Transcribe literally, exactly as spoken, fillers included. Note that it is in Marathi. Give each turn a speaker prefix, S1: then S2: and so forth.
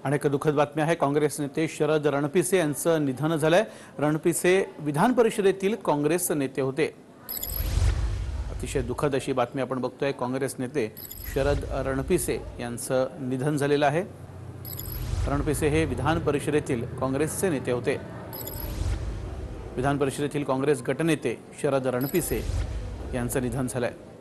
S1: अनेक दुःखद बातमी आहे। काँग्रेस नेते शरद रणपिसे यांचं निधन झालंय। रणपिसे विधान परिषदेतील काँग्रेस नेते होते। अतिशय दुःखद अशी बातमी आपण बघतोय। काँग्रेस नेते शरद रणपिसे यांचं निधन झालेलं आहे। रणपिसे हे विधान परिषदेतील काँग्रेसचे नेते होते। विधान परिषदेतील काँग्रेस गटनेते शरद रणपिसे यांचं निधन झालंय।